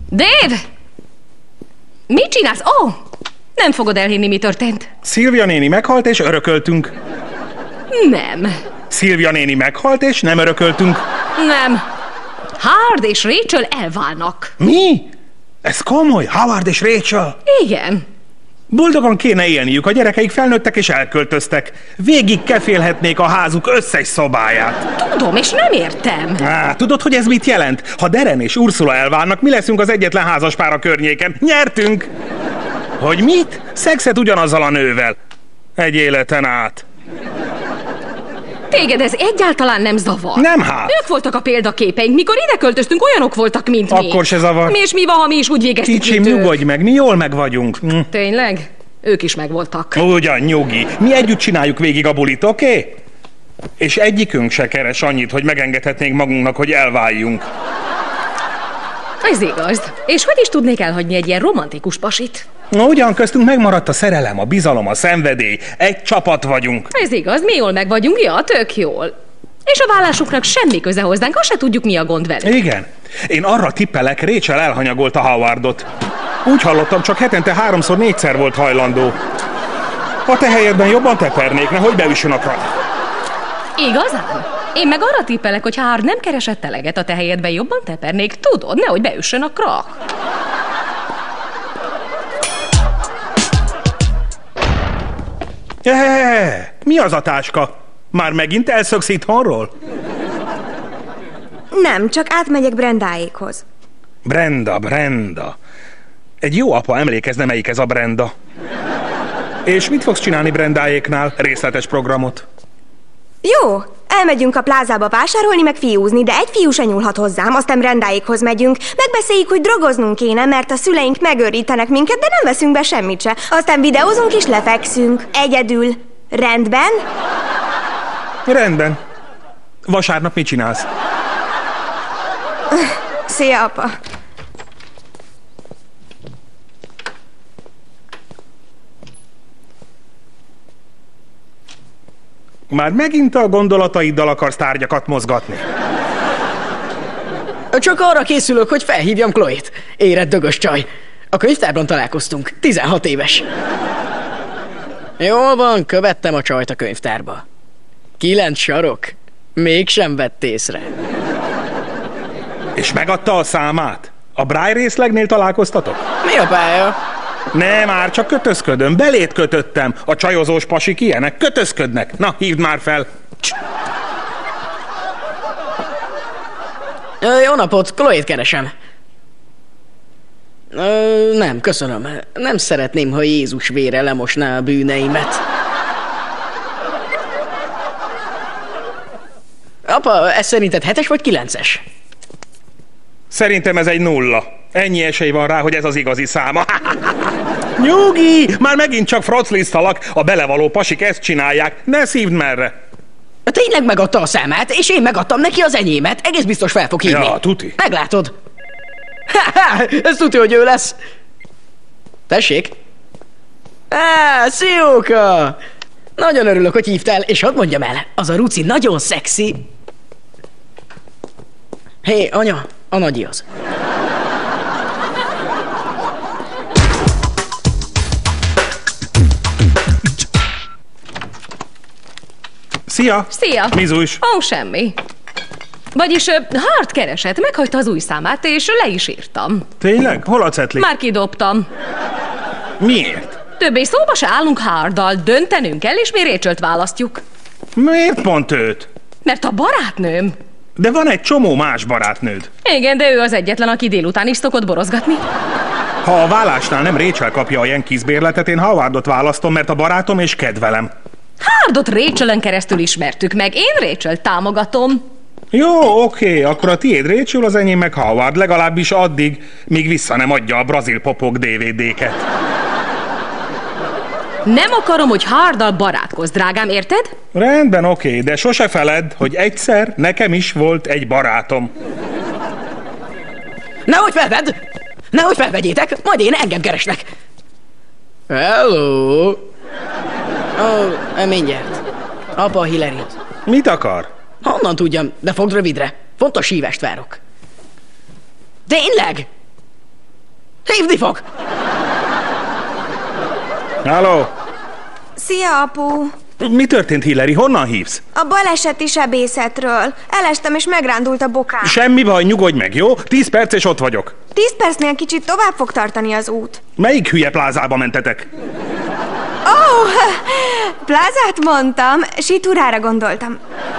Dave! Mit csinálsz? Ó, nem fogod elhinni, mi történt. Szilvia néni meghalt, és örököltünk. Nem. Szilvia néni meghalt, és nem örököltünk. Nem. Howard és Rachel elválnak. Mi? Ez komoly? Howard és Rachel? Igen. Boldogan kéne élniük, a gyerekeik felnőttek és elköltöztek. Végig kefélhetnék a házuk összes szobáját. Tudom, és nem értem. Tudod, hogy ez mit jelent? Ha Darren és Ursula elválnak, mi leszünk az egyetlen házaspár a környéken. Nyertünk! Hogy mit? Szexet ugyanazzal a nővel. Egy életen át. Téged ez egyáltalán nem zavar. Nem hát. Ők voltak a példaképeink. Mikor ide költöztünk, olyanok voltak, mint mi. Akkor se zavar. És mi van, ha mi is úgy végeztük, Kicsim, nyugodj meg, mi jól meg vagyunk. Tényleg? Ők is megvoltak. Ugyan, nyugi. Mi együtt csináljuk végig a bulit, oké? És egyikünk se keres annyit, hogy megengedhetnénk magunknak, hogy elváljunk. Ez igaz. És hogy is tudnék elhagyni egy ilyen romantikus pasit? Ugyan köztünk megmaradt a szerelem, a bizalom, a szenvedély. Egy csapat vagyunk. Ez igaz, mi jól meg vagyunk, ja, tök jól. És a vállásuknak semmi köze hozzánk, azt se tudjuk, mi a gond velük. Igen. Én arra tippelek, Rachel elhanyagolta Howardot. Úgy hallottam, csak hetente 3-4-szer volt hajlandó. A te helyedben jobban tepernék, nehogy beüssön a krak. Igazán? Én meg arra tippelek, hogy Howard nem keresett eleget a te helyedben, jobban tepernék, tudod, nehogy beüssön a krak. Mi az a táska? Már megint elszöksz itthonról? Nem, csak átmegyek Brendáékhoz. Brenda. Egy jó apa emlékezne, melyik ez a Brenda. És mit fogsz csinálni Brendáéknál? Részletes programot. Jó, elmegyünk a plázába vásárolni, meg fiúzni, de egy fiú se nyúlhat hozzám, aztán Brendáékhoz megyünk. Megbeszéljük, hogy drogoznunk kéne, mert a szüleink megőrítenek minket, de nem veszünk be semmit se. Aztán videózunk és lefekszünk. Egyedül. Rendben? Rendben. Vasárnap mit csinálsz? Szia, apa. Már megint a gondolataiddal akarsz tárgyakat mozgatni. Csak arra készülök, hogy felhívjam Chloe-t. Érett dögös csaj. A könyvtárban találkoztunk. 16 éves. Jól van, követtem a csajt a könyvtárba. 9 sarok. Mégsem vett észre. És megadta a számát? A Braille részlegnél találkoztatok? Mi a pálya? Ne, már csak kötözködöm. Belét kötöttem. A csajozós pasik ilyenek. Kötözködnek. Na, hívd már fel. Jó napot, Chloe-t keresem. Nem, köszönöm. Nem szeretném, ha Jézus vére lemosná a bűneimet. Apa, ez szerinted 7-es vagy 9-es? Szerintem ez egy 0. Ennyi esély van rá, hogy ez az igazi száma. Nyugi! Már megint csak froclisztalak. A belevaló pasik ezt csinálják. Ne szívd merre. Tényleg megadta a számát, és én megadtam neki az enyémet. Egész biztos fel fog hívni. Ja, tuti. Meglátod. Ez tudja, hogy ő lesz. Tessék. Szióka! Nagyon örülök, hogy hívtál, és hadd mondjam el, az a ruci nagyon szexi. Hé, anya, a nagyi az. Szia! Szia! Mizús! Ó, semmi. Vagyis Hart keresett, meghagyta az új számát, és le is írtam. Tényleg? Hol a cetli? Már kidobtam. Miért? Többé szóba se állunk Harddal, döntenünk kell, és mi Rachelt választjuk. Miért pont őt? Mert a barátnőm. De van egy csomó más barátnőd. Igen, de ő az egyetlen, aki délután is szokott borozgatni. Ha a vállásnál nem Rachel kapja a Yankees bérletet, én Howardot választom, mert a barátom és kedvelem. Hardot Rachelen keresztül ismertük meg, én Rachelt támogatom. Jó, oké, akkor a tiéd Rachel, az enyém meg Howard, legalábbis addig, míg vissza nem adja a brazil popok DVD-ket. Nem akarom, hogy Harddal barátkozz, drágám, érted? Rendben, oké, de sose feledd, hogy egyszer nekem is volt egy barátom. Nehogy felvedd! Nehogy felvegyétek, majd én engem keresnek. Hello! Mindjárt. Apa Hillary. Mit akar? Honnan tudjam, de fogd rövidre. Fontos hívást várok. Tényleg? Hívni fog! Halló? Szia, apu! Mi történt, Hillary? Honnan hívsz? A baleseti sebészetről. Elestem és megrándult a bokám. Semmi baj, nyugodj meg, jó? 10 perc és ott vagyok. 10 percnél kicsit tovább fog tartani az út. Melyik hülye plázába mentetek? Plázát mondtam, sítúrára gondoltam.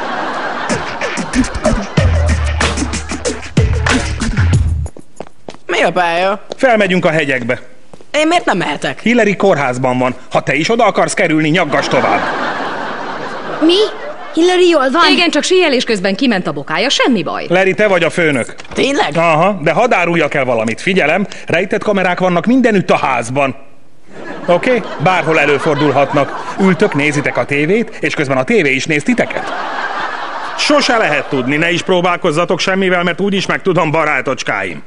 Mi a pálya? Felmegyünk a hegyekbe. Én miért nem mehetek? Hillary kórházban van. Ha te is oda akarsz kerülni, nyaggass tovább. Mi? Hillary jól van? Igen, csak síelés közben kiment a bokája, semmi baj. Larry, te vagy a főnök. Tényleg? Aha, de hadd áruljak el valamit. Figyelem, rejtett kamerák vannak mindenütt a házban. Oké? Bárhol előfordulhatnak. Ültök, nézitek a tévét, és közben a tévé is néz titeket. Sose lehet tudni, ne is próbálkozzatok semmivel, mert úgyis megtudom, barátocskáim.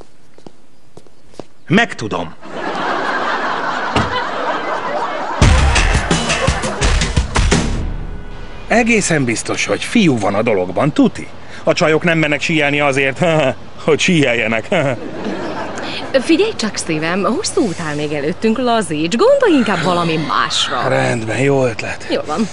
Megtudom. Egészen biztos, hogy fiú van a dologban, tuti. A csajok nem mennek síelni azért, hogy síeljenek. Figyelj csak, szívem, hosszú út áll még előttünk, lazíts, gondolj inkább valami másra. Rendben, jó ötlet. Jó van.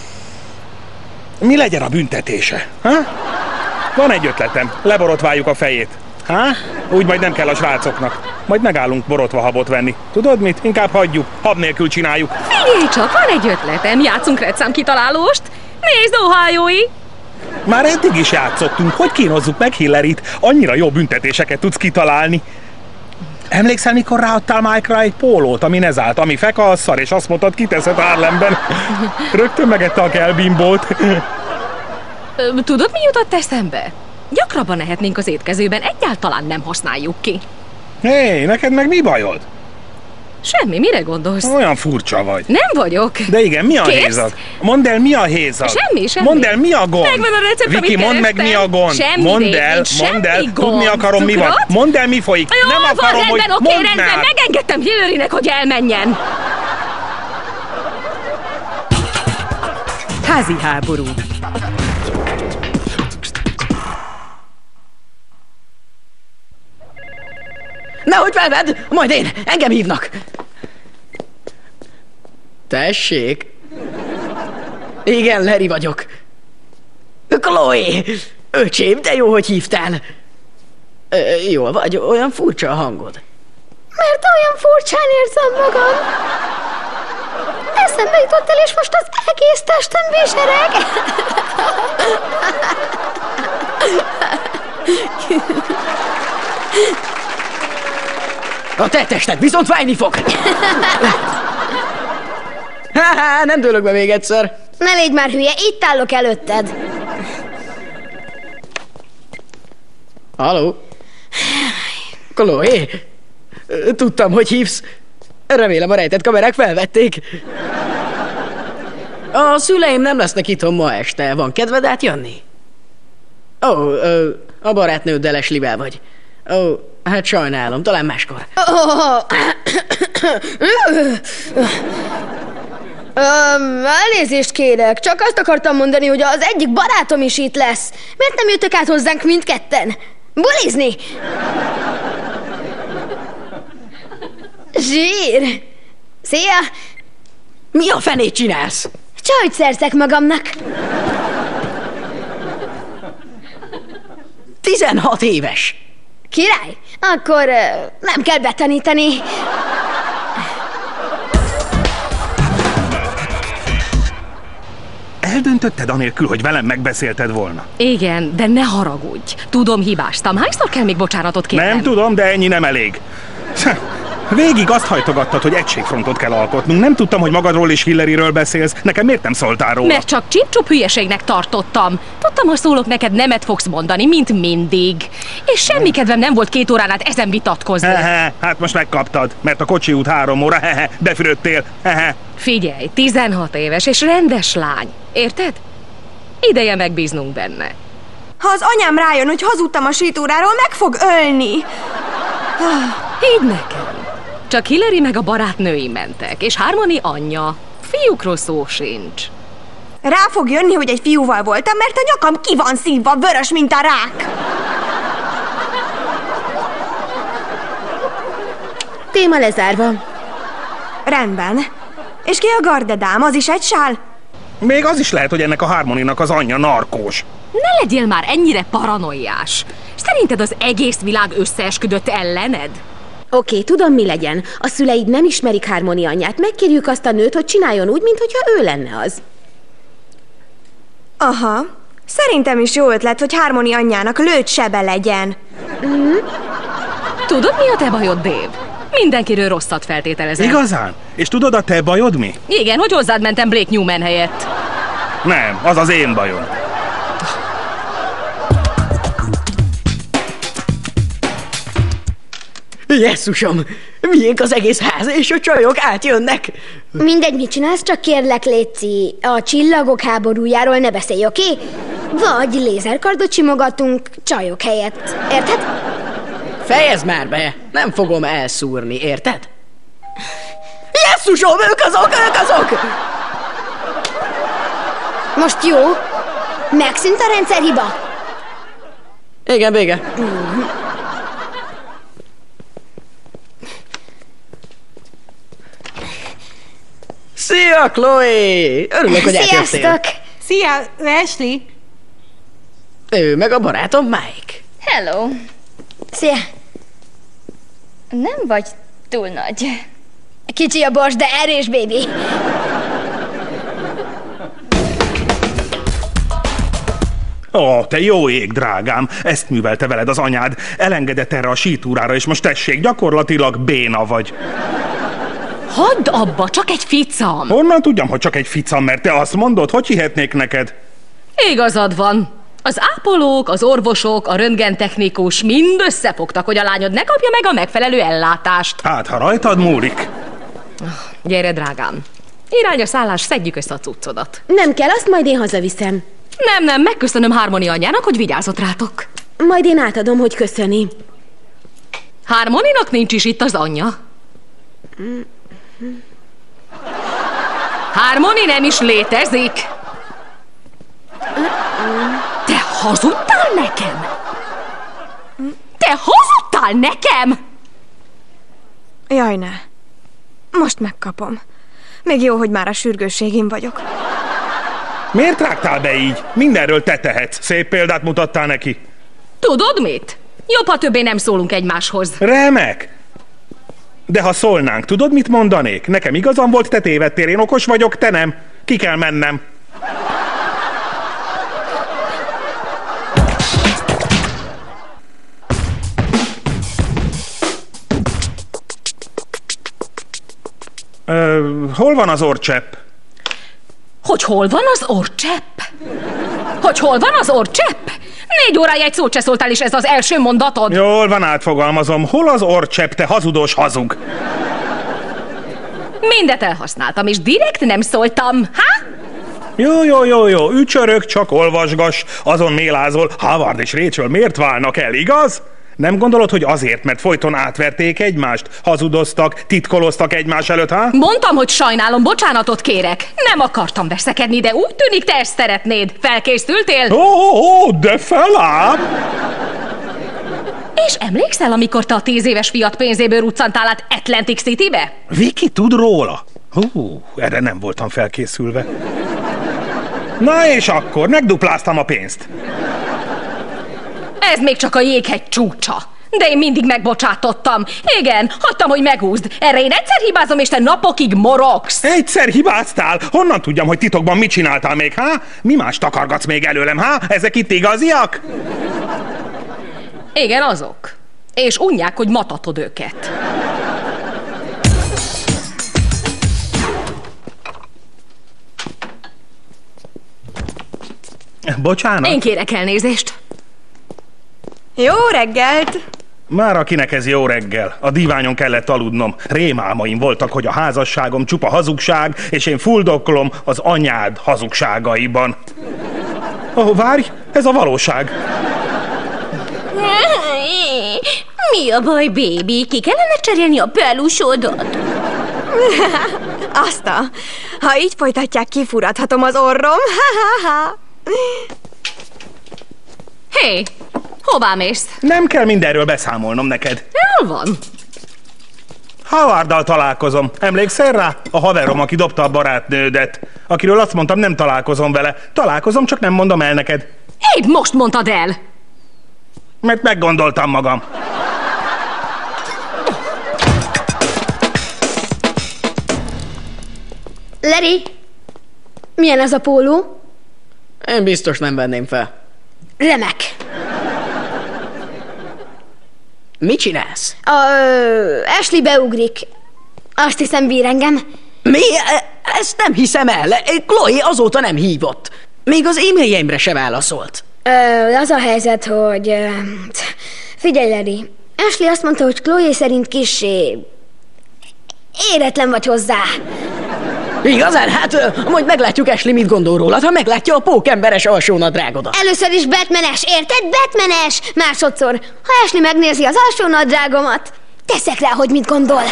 Mi legyen a büntetése? Ha? Van egy ötletem, leborotváljuk a fejét. Ha? Úgy majd nem kell a srácoknak. Majd megállunk borotva habot venni. Tudod mit? Inkább hagyjuk, hab nélkül csináljuk. Figyelj csak, van egy ötletem, játszunk redszám kitalálóst. Nézd, Ohio-i! Már eddig is játszottunk, hogy kínozzuk meg Hillaryt. Annyira jó büntetéseket tudsz kitalálni. Emlékszel, mikor ráadtál Mike-ra egy pólót, ami ez állt, ami feka a szar, és azt mondtad, kiteszed Harlemben? Rögtön megette a kelbimbót. Tudod, mi jutott eszembe? Gyakrabban ehetnénk az étkezőben, egyáltalán nem használjuk ki. Hé, neked meg mi bajod? Semmi, mire gondolsz? Olyan furcsa vagy. Nem vagyok. De igen, mi a Kérsz? hézag? Mondd el, mi a hézag? Semmi. Mondd el, mi a gond? Megvan a recept, Viki, amit mondd meg, mi a gond. Semmi, Mondd David, el, semmi gond. tudni akarom, mi van. Cukrot? Mondd el, mi folyik. Jó, Nem akarom, van, hogy rendben, oké, mondd rendben, már. megengedtem Hillarynek, hogy elmenjen. Házi háború. Nehogy felvedd! Majd én! Engem hívnak! Tessék! Igen, Larry vagyok. Chloe! Öcsém, de jó, hogy hívtál. Jól vagy, olyan furcsa a hangod. Mert olyan furcsán érzem magam. Eszembe jutott el, és most az egész testem visereg. A te tested viszont fájni fog! Nem dőlök be még egyszer. Ne légy már hülye, itt állok előtted. Halló? Chloe? Tudtam, hogy hívsz. Remélem a rejtett kamerák felvették. A szüleim nem lesznek itthon ma este. Van kedved átjönni? A barátnőddel Ashley-vel vagy. Hát sajnálom, talán máskor. Elnézést kérek, csak azt akartam mondani, hogy az egyik barátom is itt lesz. Miért nem jöttök át hozzánk mindketten? Bulizni! Zsír! Szia! Mi a fenét csinálsz? Csajt szerzek magamnak. 16 éves. Király? Akkor nem kell betanítani. Eldöntötted anélkül, hogy velem megbeszélted volna? Igen, de ne haragudj. Tudom, hibáztam. Hányszor kell még bocsánatot kérnem? Nem tudom, de ennyi nem elég. Végig azt hajtogattad, hogy egységfrontot kell alkotnunk. Nem tudtam, hogy magadról és Hillaryről beszélsz. Nekem miért nem szóltál róla? Mert csak csip-csup hülyeségnek tartottam. Tudtam, ha szólok neked, nemet fogsz mondani, mint mindig. És semmi kedvem nem volt 2 órán át ezen vitatkozni. Hát most megkaptad, mert a kocsi út 3 óra, befürödtél. Figyelj, 16 éves és rendes lány. Érted? Ideje megbíznunk benne. Ha az anyám rájön, hogy hazudtam a sítúráról, meg fog ölni. Hidd nekem. Csak Hillary meg a barátnői mentek, és Harmony anyja. Fiúkról szó sincs. Rá fog jönni, hogy egy fiúval voltam, mert a nyakam ki van szívva, vörös, mint a rák. Téma lezárva. Rendben. És ki a gardedám? Az is egy sál? Még az is lehet, hogy ennek a Harmonynak az anyja narkós. Ne legyél már ennyire paranoiás. Szerinted az egész világ összeesküdött ellened? Oké, tudom, mi legyen. A szüleid nem ismerik Harmony anyját. Megkérjük azt a nőt, hogy csináljon úgy, mintha ő lenne az. Aha. Szerintem is jó ötlet, hogy Harmony anyjának lőtt sebe legyen. Tudod, mi a te bajod, Dave? Mindenkiről rosszat feltételezel. Igazán? És tudod, a te bajod mi? Igen, hogy hozzád mentem Blake Newman helyett. Nem, az az én bajom. Jesszusom! Miénk az egész ház, és a csajok átjönnek. Mindegy, mit csinálsz, csak kérlek, Léci, a csillagok háborújáról ne beszélj, oké? Vagy lézerkardot simogatunk csajok helyett, érted? Fejezd már be! Nem fogom elszúrni, érted? Jesszusom, ők azok! Most jó? Megszűnt a rendszerhiba? Igen, vége. Szia, Chloe! Örülök, hogy átjöttél. Sziasztok! Szia, Ashley! Ő meg a barátom Mike. Hello! Szia! Nem vagy túl nagy. Kicsi a bors, de erős, baby! Ó, te jó ég, drágám! Ezt művelte veled az anyád. Elengedett erre a sítúrára, és most tessék, gyakorlatilag béna vagy. Hagyd abba, csak egy ficam. Honnan tudjam, hogy csak egy ficam, mert te azt mondod, hogy hihetnék neked? Igazad van. Az ápolók, az orvosok, a röntgentechnikus mind összefogtak, hogy a lányod ne kapja meg a megfelelő ellátást. Hát, ha rajtad múlik. Gyere, drágám. Irány a szállás, szedjük össze a cuccodat. Nem kell, azt majd én hazaviszem. Nem, megköszönöm Harmony anyjának, hogy vigyázott rátok. Majd én átadom, hogy köszöni. Harmonynak nincs is itt az anyja. Harmony nem is létezik. Te hazudtál nekem? Te hazudtál nekem? Jaj, ne. Most megkapom. Még jó, hogy már a sürgősségén vagyok. Miért rágtál be így? Mindenről te tehetsz. Szép példát mutattál neki. Tudod mit? Jobb, ha többé nem szólunk egymáshoz. Remek! De ha szólnánk, tudod, mit mondanék? Nekem igazam volt, te tévedtél, én okos vagyok, te nem. Ki kell mennem. Hol van az orrcsepp? Hogy hol van az orrcsepp? Hogy hol van az orrcsepp? 4 órája egy szót se szóltál, és ez az első mondatod. Jól van, átfogalmazom. Hol az orrcsepp, te hazudós hazug? Mindet elhasználtam, és direkt nem szóltam. Ha? Jó, ücsörök, csak olvasgass. Azon mélázol, Howard és Rachel miért válnak el, igaz? Nem gondolod, hogy azért, mert folyton átverték egymást? Hazudoztak, titkoloztak egymás előtt, ha? Mondtam, hogy sajnálom, bocsánatot kérek. Nem akartam veszekedni, de úgy tűnik, te ezt szeretnéd. Felkészültél? Ó, de feláll! És emlékszel, amikor te a 10 éves fiat pénzéből ruccantál át Atlantic Citybe? Viki tud róla? Erre nem voltam felkészülve. Na és akkor, megdupláztam a pénzt. Ez még csak a jéghegy csúcsa. De én mindig megbocsátottam. Igen, hagytam, hogy megúszd. Erre én egyszer hibázom, és te napokig morogsz. Egyszer hibáztál? Honnan tudjam, hogy titokban mit csináltál még, há? Mi más takargatsz még előlem, há? Ezek itt igaziak? Igen, azok. És unják, hogy matatod őket. Bocsánat. Én kérek elnézést. Jó reggelt! Már akinek ez jó reggel. A diványon kellett aludnom. Rémálmaim voltak, hogy a házasságom csupa hazugság, és én fuldokkolom az anyád hazugságaiban. Várj, ez a valóság. Mi a baj, baby? Ki kellene cserélni a pelusodat? Ha így folytatják, kifuradhatom az orrom. Hé, hová mész? Nem kell mindenről beszámolnom neked. Hol van? Howarddal találkozom. Emlékszel rá? A haverom, aki dobta a barátnődet. Akiről azt mondtam, nem találkozom vele. Találkozom, csak nem mondom el neked. Épp most mondtad el! Mert meggondoltam magam. Larry, milyen az a póló? Én biztos nem venném fel. Remek. Mit csinálsz? Ashley beugrik. Azt hiszem, bír engem. Mi? Ezt nem hiszem el. Chloe azóta nem hívott. Még az e-mailjeimre se válaszolt. Az a helyzet, hogy... Figyelj, Larry. Ashley azt mondta, hogy Chloe szerint kissé... éretlen vagy hozzá. Igazán? Hát, majd meglátjuk, Ashley mit gondol rólad, ha meglátja a pókemberes alsónadrágodat. Először is Batmanes, érted? Batmanes! Másodszor, ha Ashley megnézi az alsónadrágomat, teszek rá, hogy mit gondol.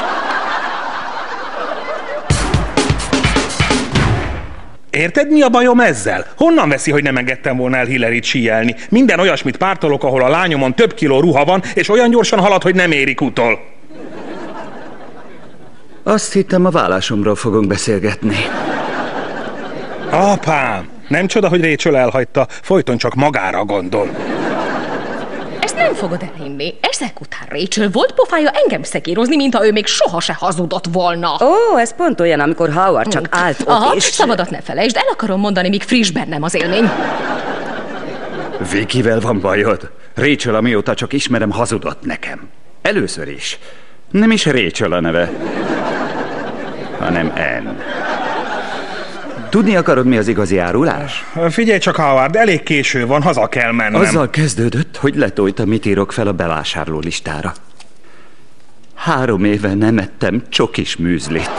Érted, mi a bajom ezzel? Honnan veszi, hogy nem engedtem volna el Hillaryt síelni? Minden olyasmit pártolok, ahol a lányomon több kiló ruha van, és olyan gyorsan halad, hogy nem érik utol. Azt hittem, a vállásomról fogunk beszélgetni. Apám, nem csoda, hogy Rachel elhagyta, folyton csak magára gondol. Ezt nem fogod elhinni. Ezek után Rachel volt pofája engem szekírozni, mintha ő még soha se hazudott volna. Ó, ez pont olyan, amikor Howard csak állt ott és... Szabadat ne felejtsd, el akarom mondani, míg friss bennem az élmény. Vickivel van bajod? Rachel, amióta csak ismerem, hazudott nekem. Először is. Nem is Rachel a neve, hanem Anne. Tudni akarod, mi az igazi árulás? Figyelj csak, Howard, elég késő van, haza kell mennem. Azzal kezdődött, hogy letolta, mit írok fel a bevásárló listára. 3 éve nem ettem csokis műzlit.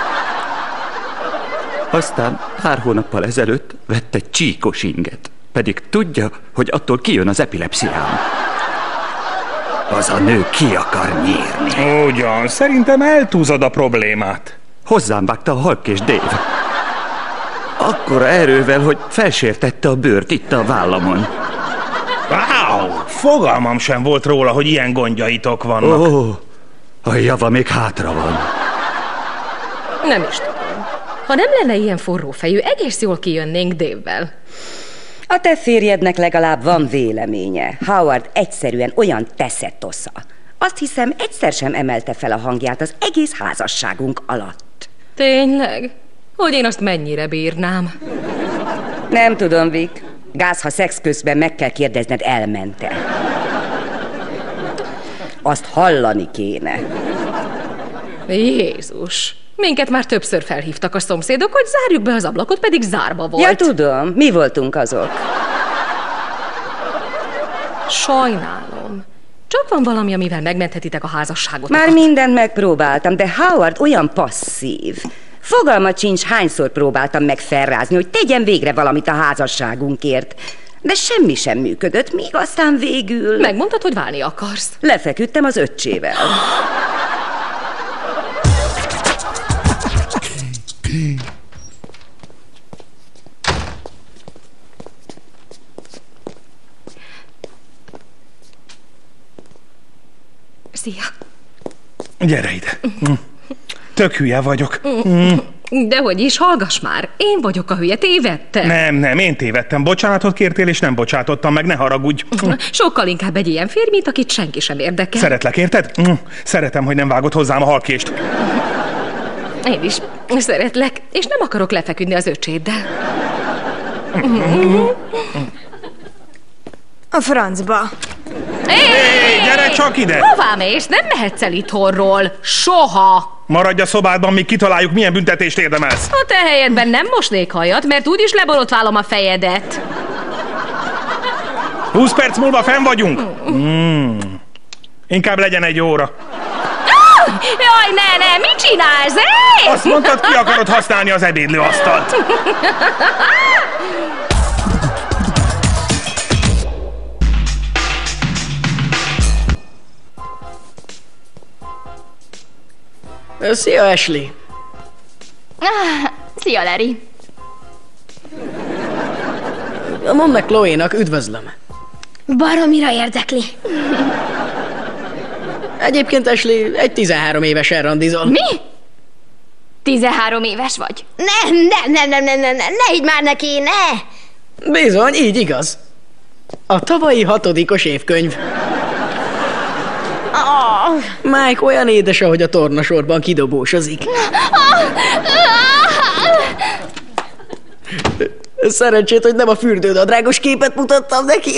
Aztán pár hónappal ezelőtt vett egy csíkos inget, pedig tudja, hogy attól kijön az epilepsziám. Az a nő ki akar nyírni. Ugyan, szerintem eltúzod a problémát. Hozzám vágta a Hulk és Dave. Akkora erővel, hogy felsértette a bőrt itt a vállamon. Wow, fogalmam sem volt róla, hogy ilyen gondjaitok vannak. Ó, a java még hátra van. Nem is tudom. Ha nem lenne ilyen forrófejű, egész jól kijönnénk Dave-vel. A te férjednek legalább van véleménye. Howard egyszerűen olyan teszetosza. Azt hiszem, egyszer sem emelte fel a hangját az egész házasságunk alatt. Tényleg? Hogy én azt mennyire bírnám? Nem tudom, Vic. Gáz, ha szex közben meg kell kérdezned, elmente. Azt hallani kéne. Jézus! Minket már többször felhívtak a szomszédok, hogy zárjuk be az ablakot, pedig zárva volt. Ja, tudom. Mi voltunk azok? Sajnálom. Csak van valami, amivel megmenthetitek a házasságotokat. Már mindent megpróbáltam, de Howard olyan passzív. Fogalmat sincs, hányszor próbáltam meg felrázni, hogy tegyen végre valamit a házasságunkért. De semmi sem működött, míg aztán végül... Megmondtad, hogy válni akarsz. Lefeküdtem az öccsével. Szia! Gyere ide! Tök hülye vagyok. Dehogy is, hallgass már. Én vagyok a hülye, tévedtem. Nem, én tévedtem. Bocsánatot kértél, és nem bocsátottam meg, ne haragudj. Sokkal inkább egy ilyen férj, mint akit senki sem érdekel. Szeretlek, érted? Szeretem, hogy nem vágod hozzám a halkést. Én is szeretlek, és nem akarok lefeküdni az öcséddel. A francba. Hé, gyere csak ide! Hová mész? Nem mehetsz el itthonról. Soha! Maradj a szobádban, míg kitaláljuk, milyen büntetést érdemelsz. A te helyedben nem mosnék hajat, mert úgyis leborotválom a fejedet. 20 perc múlva fenn vagyunk. Inkább legyen 1 óra. Jaj, ne, mit csinálsz, Azt mondtad, ki akarod használni az ebédlőasztalt. Szia, Ashley! Szia, Larry! Mondd meg Chloe-nak, üdvözlöm! Baromira érdekli. Egyébként, Ashley, egy 13 évesen randizol. Mi? 13 éves vagy? Ne higgy már neki, ne! Bizony, így igaz. A tavalyi 6. évkönyv. Mike olyan édes, ahogy a tornasorban kidobósozik. Szerencsét, hogy nem a fürdőnadrágos képet mutattam neki.